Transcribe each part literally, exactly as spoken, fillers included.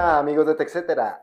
Hola amigos de TechCetera.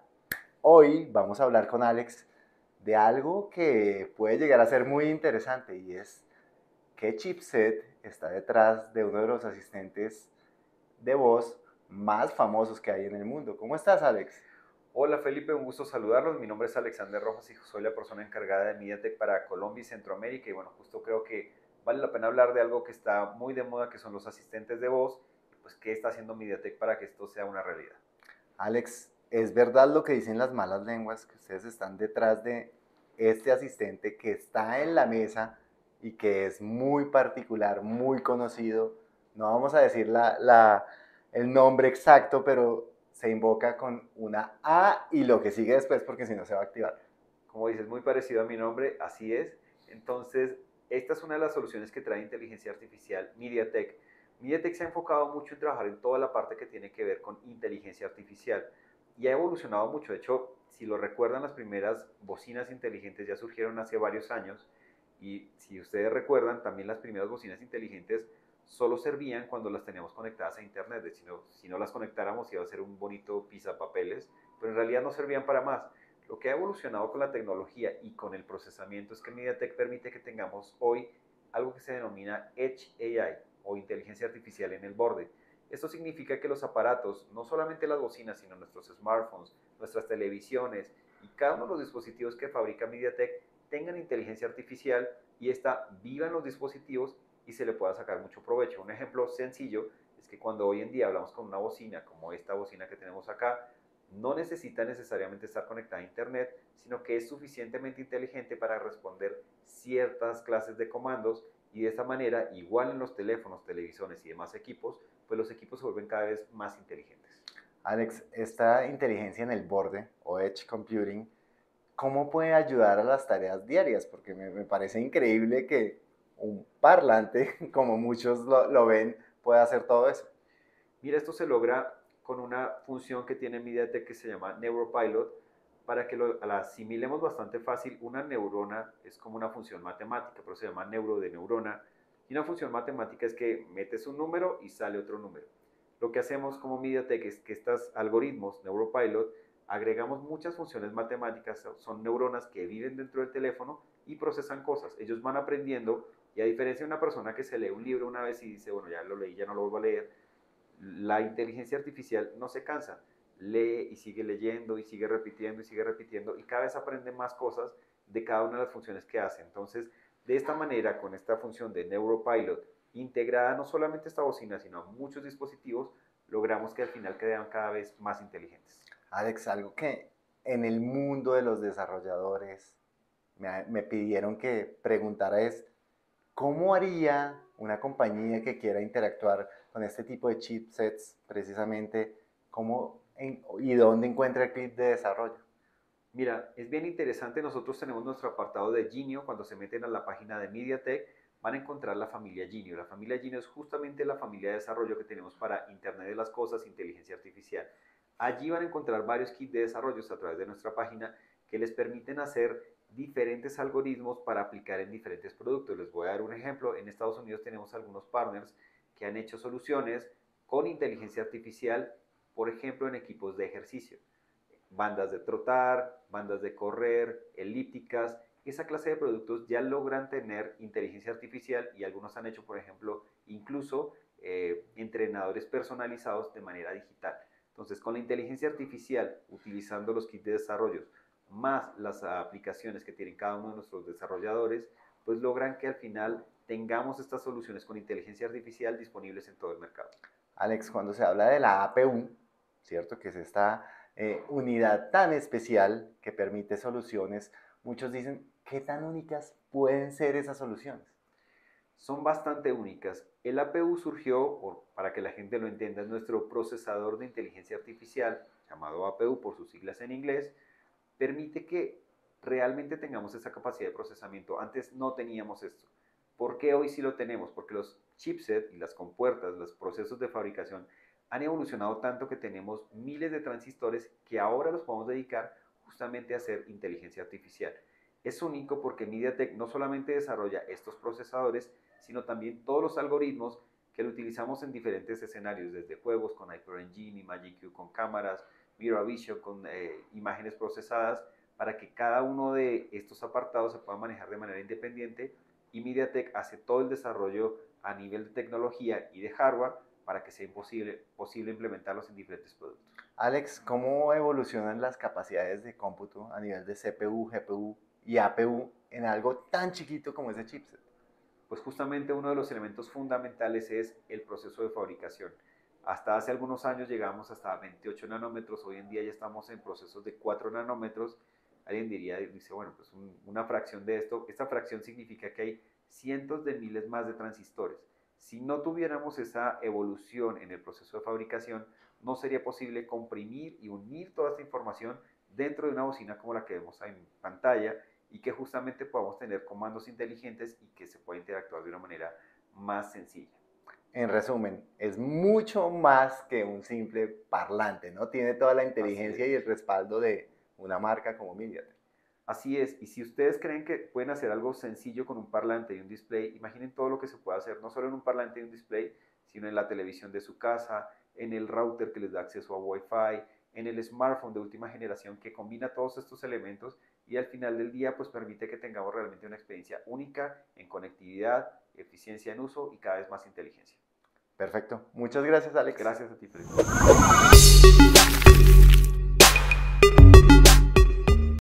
Hoy vamos a hablar con Alex de algo que puede llegar a ser muy interesante y es qué chipset está detrás de uno de los asistentes de voz más famosos que hay en el mundo. ¿Cómo estás, Alex? Hola Felipe, un gusto saludarlos. Mi nombre es Alexander Rojas y soy la persona encargada de MediaTek para Colombia y Centroamérica. Y bueno, justo creo que vale la pena hablar de algo que está muy de moda, que son los asistentes de voz. Pues, ¿qué está haciendo MediaTek para que esto sea una realidad? Alex, ¿es verdad lo que dicen las malas lenguas, que ustedes están detrás de este asistente que está en la mesa y que es muy particular, muy conocido? No vamos a decir la, la, el nombre exacto, pero se invoca con una A y lo que sigue después, porque si no se va a activar. Como dices, muy parecido a mi nombre, así es. Entonces, esta es una de las soluciones que trae inteligencia artificial MediaTek. MediaTek se ha enfocado mucho en trabajar en toda la parte que tiene que ver con inteligencia artificial y ha evolucionado mucho. De hecho, si lo recuerdan, las primeras bocinas inteligentes ya surgieron hace varios años y si ustedes recuerdan, también las primeras bocinas inteligentes solo servían cuando las teníamos conectadas a internet. De hecho, si no las conectáramos iba a ser un bonito pisapapeles, pero en realidad no servían para más. Lo que ha evolucionado con la tecnología y con el procesamiento es que MediaTek permite que tengamos hoy algo que se denomina Edge A I o inteligencia artificial en el borde. Esto significa que los aparatos, no solamente las bocinas, sino nuestros smartphones, nuestras televisiones y cada uno de los dispositivos que fabrica MediaTek tengan inteligencia artificial y esta viva en los dispositivos y se le pueda sacar mucho provecho. Un ejemplo sencillo es que cuando hoy en día hablamos con una bocina como esta bocina que tenemos acá, no necesita necesariamente estar conectada a internet, sino que es suficientemente inteligente para responder ciertas clases de comandos y de esta manera, igual en los teléfonos, televisores y demás equipos, pues los equipos se vuelven cada vez más inteligentes. Alex, esta inteligencia en el borde o Edge Computing, ¿cómo puede ayudar a las tareas diarias? Porque me, me parece increíble que un parlante, como muchos lo, lo ven, pueda hacer todo eso. Mira, esto se logra con una función que tiene MediaTek que se llama Neuropilot. Para que lo, la asimilemos bastante fácil, una neurona es como una función matemática, pero se llama neuro de neurona. Y una función matemática es que metes un número y sale otro número. Lo que hacemos como MediaTek es que estos algoritmos, Neuropilot, agregamos muchas funciones matemáticas, son neuronas que viven dentro del teléfono y procesan cosas. Ellos van aprendiendo y a diferencia de una persona que se lee un libro una vez y dice, bueno, ya lo leí, ya no lo vuelvo a leer, la inteligencia artificial no se cansa, lee y sigue leyendo y sigue repitiendo y sigue repitiendo y cada vez aprende más cosas de cada una de las funciones que hace. Entonces, de esta manera, con esta función de Neuropilot integrada no solamente a esta bocina, sino a muchos dispositivos, logramos que al final quedan cada vez más inteligentes. Alex, algo que en el mundo de los desarrolladores me, me pidieron que preguntara es, ¿cómo haría una compañía que quiera interactuar con este tipo de chipsets precisamente? ¿Cómo en, y dónde encuentra el clip de desarrollo? Mira, es bien interesante, nosotros tenemos nuestro apartado de Genio, cuando se meten a la página de MediaTek van a encontrar la familia Genio. La familia Genio es justamente la familia de desarrollo que tenemos para Internet de las Cosas, inteligencia artificial. Allí van a encontrar varios kits de desarrollos a través de nuestra página que les permiten hacer diferentes algoritmos para aplicar en diferentes productos. Les voy a dar un ejemplo. En Estados Unidos tenemos algunos partners que han hecho soluciones con inteligencia artificial, por ejemplo, en equipos de ejercicio, bandas de trotar, bandas de correr, elípticas. Esa clase de productos ya logran tener inteligencia artificial y algunos han hecho, por ejemplo, incluso eh, entrenadores personalizados de manera digital. Entonces, con la inteligencia artificial, utilizando los kits de desarrollo, más las aplicaciones que tienen cada uno de nuestros desarrolladores, pues logran que al final tengamos estas soluciones con inteligencia artificial disponibles en todo el mercado. Alex, cuando se habla de la A P U, ¿cierto? Que es esta eh, unidad tan especial que permite soluciones, muchos dicen, ¿qué tan únicas pueden ser esas soluciones? Son bastante únicas. El A P U surgió, por, para que la gente lo entienda, es nuestro procesador de inteligencia artificial, llamado A P U por sus siglas en inglés, permite que realmente tengamos esa capacidad de procesamiento. Antes no teníamos esto. ¿Por qué hoy sí lo tenemos? Porque los chipsets y las compuertas, los procesos de fabricación han evolucionado tanto que tenemos miles de transistores que ahora los podemos dedicar justamente a hacer inteligencia artificial. Es único porque MediaTek no solamente desarrolla estos procesadores, sino también todos los algoritmos que lo utilizamos en diferentes escenarios, desde juegos con HyperEngine y MagicQ con cámaras, Mirror Vision, con eh, imágenes procesadas, para que cada uno de estos apartados se pueda manejar de manera independiente, y MediaTek hace todo el desarrollo a nivel de tecnología y de hardware para que sea posible, posible implementarlos en diferentes productos. Alex, ¿cómo evolucionan las capacidades de cómputo a nivel de C P U, G P U y A P U en algo tan chiquito como ese chipset? Pues justamente uno de los elementos fundamentales es el proceso de fabricación. Hasta hace algunos años llegamos hasta veintiocho nanómetros, hoy en día ya estamos en procesos de cuatro nanómetros. Alguien diría, dice, bueno, pues un, una fracción de esto, esta fracción significa que hay cientos de miles más de transistores. Si no tuviéramos esa evolución en el proceso de fabricación, no sería posible comprimir y unir toda esta información dentro de una bocina como la que vemos en pantalla, y que justamente podamos tener comandos inteligentes y que se pueda interactuar de una manera más sencilla. En resumen, es mucho más que un simple parlante, ¿no? Tiene toda la inteligencia y el respaldo de una marca como MediaTek. Así es, y si ustedes creen que pueden hacer algo sencillo con un parlante y un display, imaginen todo lo que se puede hacer, no solo en un parlante y un display, sino en la televisión de su casa, en el router que les da acceso a Wi-Fi, en el smartphone de última generación que combina todos estos elementos, y al final del día pues permite que tengamos realmente una experiencia única en conectividad, eficiencia en uso y cada vez más inteligencia. Perfecto. Muchas gracias, Alex. Gracias a ti, Felipe.